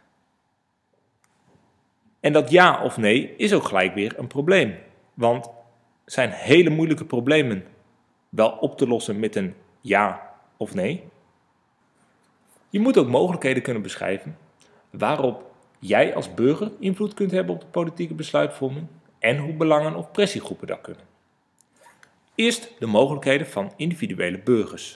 En dat ja of nee is ook gelijk weer een probleem, want zijn hele moeilijke problemen wel op te lossen met een ja of nee? Je moet ook mogelijkheden kunnen beschrijven waarop jij als burger invloed kunt hebben op de politieke besluitvorming en hoe belangen of pressiegroepen dat kunnen. Eerst de mogelijkheden van individuele burgers.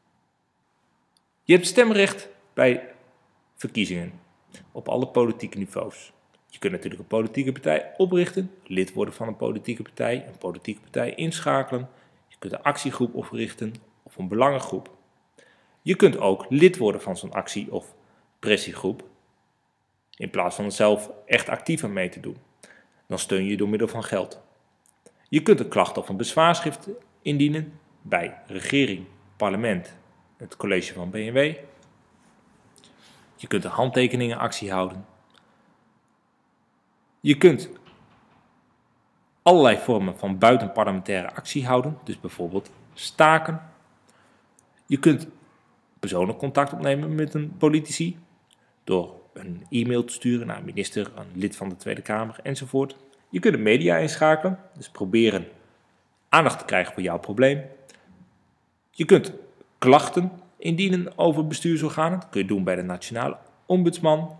Je hebt stemrecht bij verkiezingen op alle politieke niveaus. Je kunt natuurlijk een politieke partij oprichten, lid worden van een politieke partij, een politieke partij inschakelen. Je kunt een actiegroep oprichten of een belangengroep. Je kunt ook lid worden van zo'n actie- of pressiegroep, in plaats van zelf echt actief aan mee te doen. Dan steun je door middel van geld. Je kunt een klacht of een bezwaarschrift indienen bij regering, parlement, het college van B N W. Je kunt een handtekeningenactie houden. Je kunt allerlei vormen van buitenparlementaire actie houden, dus bijvoorbeeld staken. Je kunt persoonlijk contact opnemen met een politici door een e-mail te sturen naar een minister, een lid van de Tweede Kamer enzovoort. Je kunt de media inschakelen, dus proberen aandacht te krijgen voor jouw probleem. Je kunt klachten indienen over bestuursorganen, dat kun je doen bij de Nationale Ombudsman.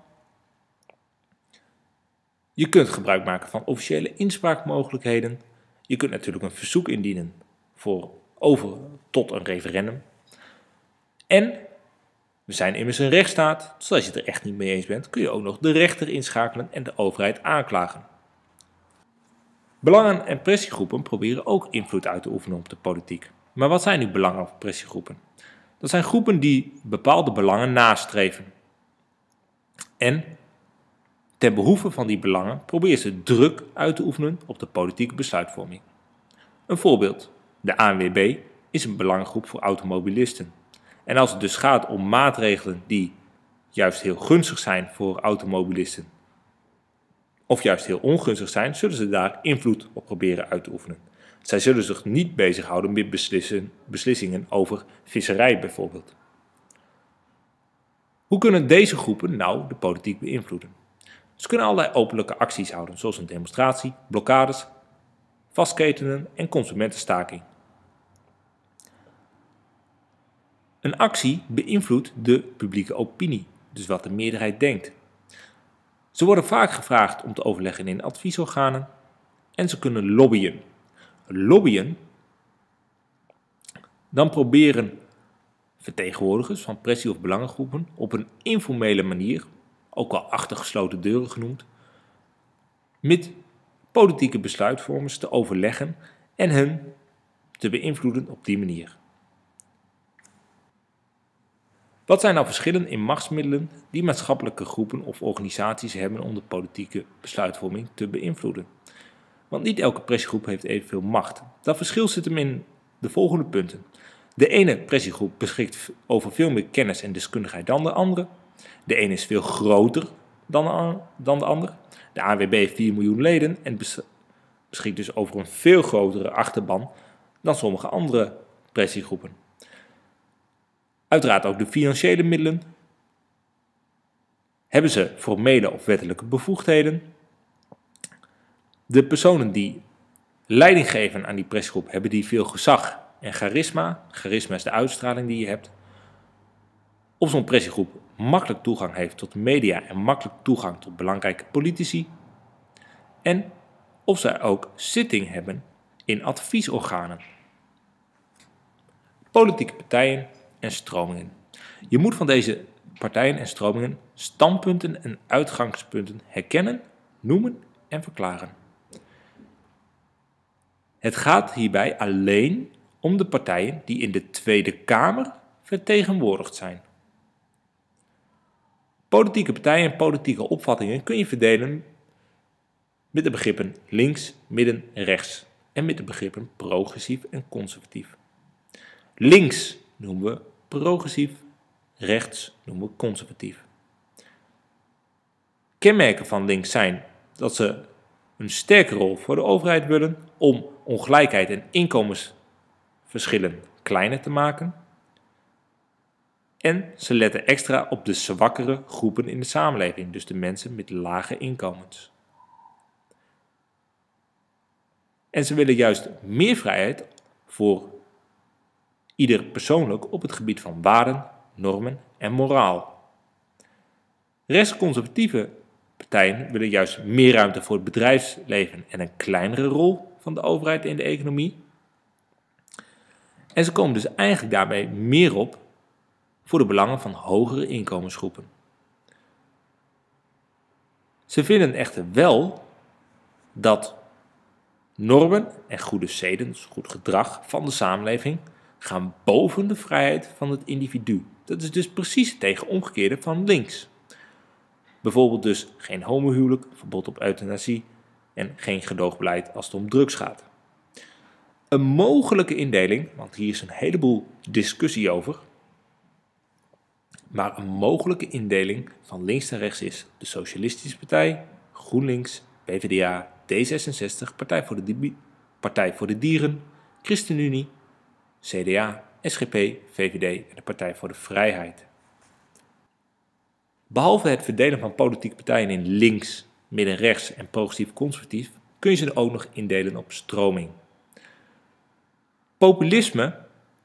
Je kunt gebruik maken van officiële inspraakmogelijkheden. Je kunt natuurlijk een verzoek indienen voor over tot een referendum. En we zijn immers een rechtsstaat, dus als je het er echt niet mee eens bent, kun je ook nog de rechter inschakelen en de overheid aanklagen. Belangen- en pressiegroepen proberen ook invloed uit te oefenen op de politiek. Maar wat zijn nu belangen- of pressiegroepen? Dat zijn groepen die bepaalde belangen nastreven. En ten behoeve van die belangen proberen ze druk uit te oefenen op de politieke besluitvorming. Een voorbeeld. De A N W B is een belangengroep voor automobilisten. En als het dus gaat om maatregelen die juist heel gunstig zijn voor automobilisten, of juist heel ongunstig zijn, zullen ze daar invloed op proberen uit te oefenen. Zij zullen zich niet bezighouden met beslissen, beslissingen over visserij bijvoorbeeld. Hoe kunnen deze groepen nou de politiek beïnvloeden? Ze kunnen allerlei openlijke acties houden, zoals een demonstratie, blokkades, vastketenen en consumentenstaking. Een actie beïnvloedt de publieke opinie, dus wat de meerderheid denkt. Ze worden vaak gevraagd om te overleggen in adviesorganen en ze kunnen lobbyen. Lobbyen, dan proberen vertegenwoordigers van pressie- of belangengroepen op een informele manier, ook wel achter gesloten deuren genoemd, met politieke besluitvormers te overleggen en hen te beïnvloeden op die manier. Wat zijn nou verschillen in machtsmiddelen die maatschappelijke groepen of organisaties hebben om de politieke besluitvorming te beïnvloeden? Want niet elke pressiegroep heeft evenveel macht. Dat verschil zit hem in de volgende punten. De ene pressiegroep beschikt over veel meer kennis en deskundigheid dan de andere. De ene is veel groter dan, dan de ander. De A N W B heeft vier miljoen leden en beschikt dus over een veel grotere achterban dan sommige andere pressiegroepen. Uiteraard ook de financiële middelen. Hebben ze formele of wettelijke bevoegdheden? De personen die leiding geven aan die pressiegroep, hebben die veel gezag en charisma? Charisma is de uitstraling die je hebt. Of zo'n pressiegroep makkelijk toegang heeft tot de media en makkelijk toegang tot belangrijke politici. En of zij ook zitting hebben in adviesorganen. Politieke partijen en stromingen. Je moet van deze partijen en stromingen standpunten en uitgangspunten herkennen, noemen en verklaren. Het gaat hierbij alleen om de partijen die in de Tweede Kamer vertegenwoordigd zijn. Politieke partijen en politieke opvattingen kun je verdelen met de begrippen links, midden en rechts en met de begrippen progressief en conservatief. Links noemen we progressief, rechts noemen we conservatief. Kenmerken van links zijn dat ze een sterke rol voor de overheid willen om ongelijkheid en inkomensverschillen kleiner te maken. En ze letten extra op de zwakkere groepen in de samenleving, dus de mensen met lage inkomens. En ze willen juist meer vrijheid voor ieder persoonlijk op het gebied van waarden, normen en moraal. Rechtsconservatieve partijen willen juist meer ruimte voor het bedrijfsleven en een kleinere rol van de overheid in de economie. En ze komen dus eigenlijk daarmee meer op voor de belangen van hogere inkomensgroepen. Ze vinden echter wel dat normen en goede zeden, dus goed gedrag van de samenleving, gaan boven de vrijheid van het individu. Dat is dus precies het tegenovergestelde van links. Bijvoorbeeld dus geen homohuwelijk, verbod op euthanasie en geen gedoogbeleid als het om drugs gaat. Een mogelijke indeling, want hier is een heleboel discussie over, maar een mogelijke indeling van links naar rechts is de Socialistische Partij, GroenLinks, P v d A, D zesenzestig, Partij voor de, Di- Partij voor de Dieren, ChristenUnie, C D A, S G P, V V D en de Partij voor de Vrijheid. Behalve het verdelen van politieke partijen in links, midden, rechts en progressief-conservatief kun je ze ook nog indelen op stroming. Populisme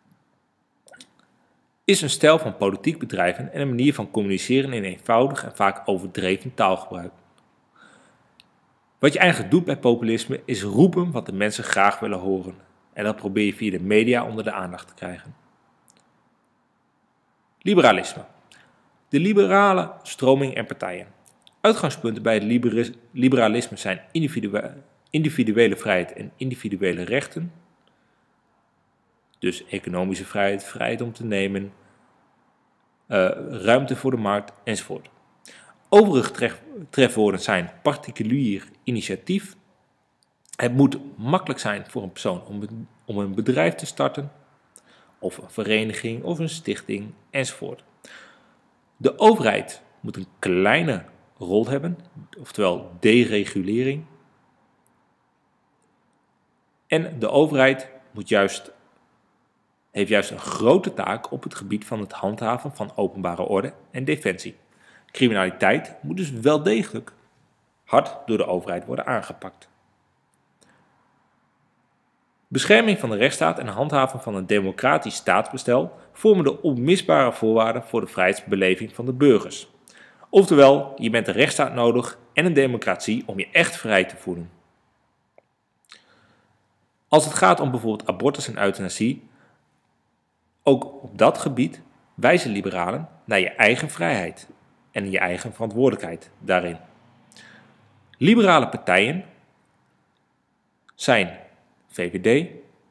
is een stijl van politiek bedrijven en een manier van communiceren in eenvoudig en vaak overdreven taalgebruik. Wat je eigenlijk doet bij populisme is roepen wat de mensen graag willen horen. En dat probeer je via de media onder de aandacht te krijgen. Liberalisme. De liberale stroming en partijen. Uitgangspunten bij het liberalisme zijn individue- individuele vrijheid en individuele rechten. Dus economische vrijheid, vrijheid om te nemen, uh, ruimte voor de markt enzovoort. Overige tref, trefwoorden zijn particulier initiatief. Het moet makkelijk zijn voor een persoon om, om een bedrijf te starten, of een vereniging of een stichting enzovoort. De overheid moet een kleine rol hebben, oftewel deregulering. En de overheid moet juist, heeft juist een grote taak op het gebied van het handhaven van openbare orde en defensie. Criminaliteit moet dus wel degelijk hard door de overheid worden aangepakt. Bescherming van de rechtsstaat en handhaven van een democratisch staatsbestel vormen de onmisbare voorwaarden voor de vrijheidsbeleving van de burgers. Oftewel, je bent een rechtsstaat nodig en een democratie om je echt vrij te voelen. Als het gaat om bijvoorbeeld abortus en euthanasie, ook op dat gebied wijzen liberalen naar je eigen vrijheid en je eigen verantwoordelijkheid daarin. Liberale partijen zijn V V D,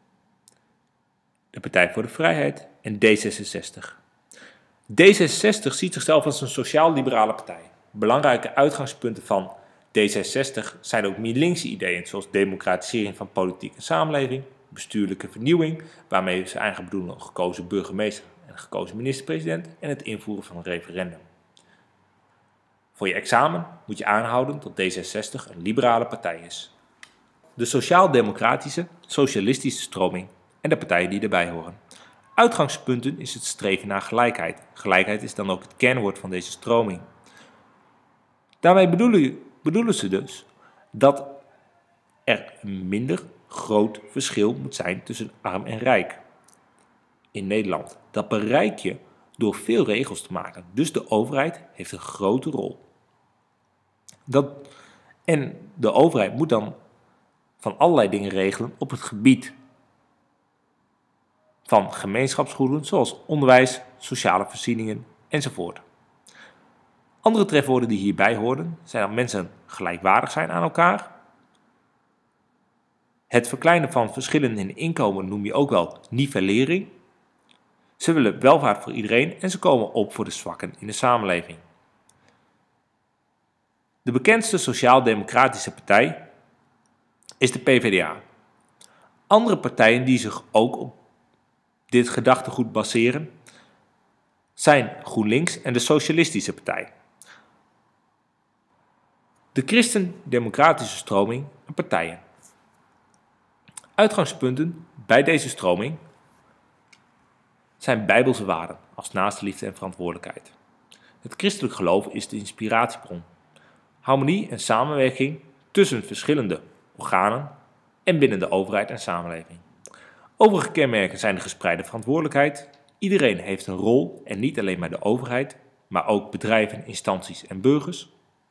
de Partij voor de Vrijheid en D zesenzestig. D zesenzestig ziet zichzelf als een sociaal-liberale partij. Belangrijke uitgangspunten van D zesenzestig zijn ook meer linkse ideeën, zoals democratisering van politiek en samenleving, bestuurlijke vernieuwing, waarmee ze eigenlijk bedoelen een gekozen burgemeester en een gekozen minister-president, en het invoeren van een referendum. Voor je examen moet je aanhouden dat D zesenzestig een liberale partij is. De sociaal-democratische, socialistische stroming en de partijen die erbij horen. Uitgangspunten is het streven naar gelijkheid. Gelijkheid is dan ook het kernwoord van deze stroming. Daarmee bedoelen, bedoelen ze dus dat er een minder groot verschil moet zijn tussen arm en rijk in Nederland. Dat bereik je door veel regels te maken. Dus de overheid heeft een grote rol. Dat, en de overheid moet dan van allerlei dingen regelen op het gebied van gemeenschapsgoederen zoals onderwijs, sociale voorzieningen enzovoort. Andere trefwoorden die hierbij horen zijn dat mensen gelijkwaardig zijn aan elkaar. Het verkleinen van verschillen in inkomen noem je ook wel nivellering. Ze willen welvaart voor iedereen en ze komen op voor de zwakken in de samenleving. De bekendste sociaal-democratische partij is de P V D A. Andere partijen die zich ook op dit gedachtegoed baseren zijn GroenLinks en de Socialistische Partij. De christen-democratische stroming en partijen. Uitgangspunten bij deze stroming zijn bijbelse waarden als naastenliefde en verantwoordelijkheid. Het christelijk geloof is de inspiratiebron. Harmonie en samenwerking tussen verschillende organen en binnen de overheid en samenleving. Overige kenmerken zijn de gespreide verantwoordelijkheid. Iedereen heeft een rol en niet alleen maar de overheid, maar ook bedrijven, instanties en burgers.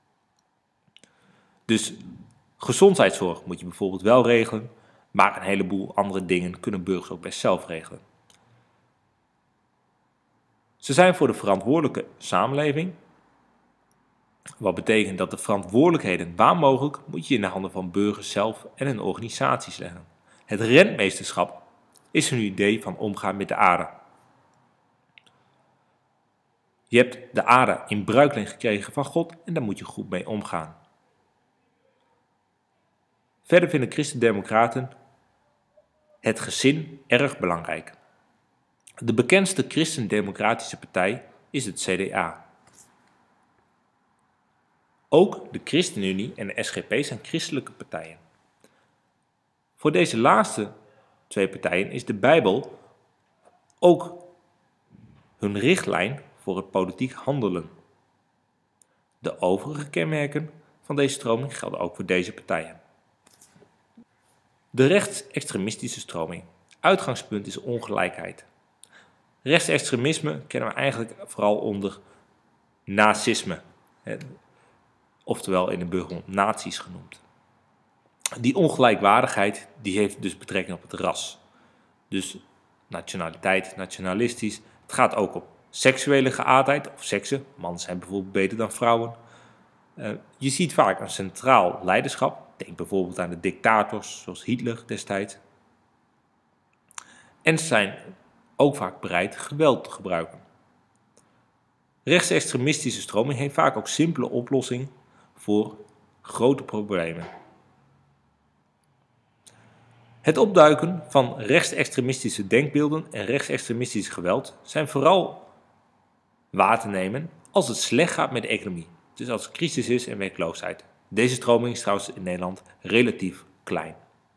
Dus gezondheidszorg moet je bijvoorbeeld wel regelen, maar een heleboel andere dingen kunnen burgers ook best zelf regelen. Ze zijn voor de verantwoordelijke samenleving, wat betekent dat de verantwoordelijkheden waar mogelijk moet je in de handen van burgers zelf en hun organisaties leggen. Het rentmeesterschap is een idee van omgaan met de aarde. Je hebt de aarde in bruikleen gekregen van God en daar moet je goed mee omgaan. Verder vinden christendemocraten het gezin erg belangrijk. De bekendste christendemocratische partij is het C D A. Ook de ChristenUnie en de S G P zijn christelijke partijen. Voor deze laatste twee partijen is de Bijbel ook hun richtlijn voor het politiek handelen. De overige kenmerken van deze stroming gelden ook voor deze partijen. De rechtsextremistische stroming. Uitgangspunt is ongelijkheid. Rechtsextremisme kennen we eigenlijk vooral onder nazisme, oftewel in de burgermond nazi's genoemd. Die ongelijkwaardigheid die heeft dus betrekking op het ras. Dus nationaliteit, nationalistisch. Het gaat ook op seksuele geaardheid of seksen. Mannen zijn bijvoorbeeld beter dan vrouwen. Uh, je ziet vaak een centraal leiderschap. Denk bijvoorbeeld aan de dictators zoals Hitler destijds. En ze zijn ook vaak bereid geweld te gebruiken. Rechtsextremistische stroming heeft vaak ook simpele oplossingen voor grote problemen. Het opduiken van rechtsextremistische denkbeelden en rechtsextremistisch geweld zijn vooral waar te nemen als het slecht gaat met de economie. Dus als er crisis is en werkloosheid. Deze stroming is trouwens in Nederland relatief klein.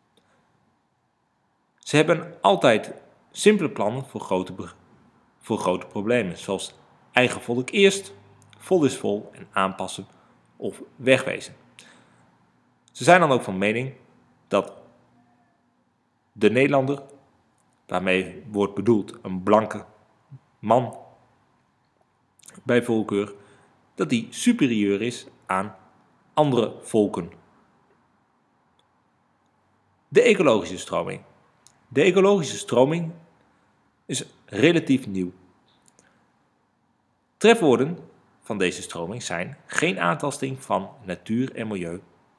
Ze hebben altijd simpele plannen voor grote, voor grote problemen, zoals eigen volk eerst, vol is vol en aanpassen of wegwezen. Ze zijn dan ook van mening dat de Nederlander, waarmee wordt bedoeld een blanke man bij voorkeur, dat die superieur is aan andere volken. De ecologische stroming. De ecologische stroming is relatief nieuw. Trefwoorden van deze stroming zijn geen aantasting van natuur en milieu.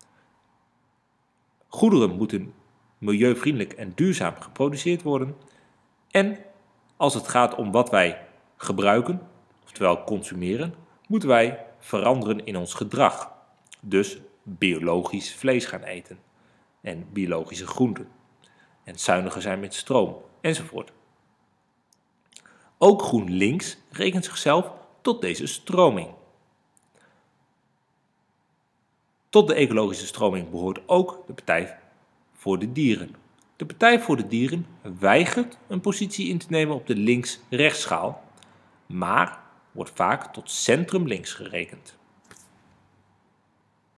Goederen moeten milieuvriendelijk en duurzaam geproduceerd worden. En als het gaat om wat wij gebruiken, oftewel consumeren, moeten wij veranderen in ons gedrag. Dus biologisch vlees gaan eten en biologische groenten. En zuiniger zijn met stroom enzovoort. Ook GroenLinks rekent zichzelf tot deze stroming. Tot de ecologische stroming behoort ook de Partij voor de Dieren. De Partij voor de Dieren weigert een positie in te nemen op de links-rechtsschaal, maar wordt vaak tot centrum-links gerekend.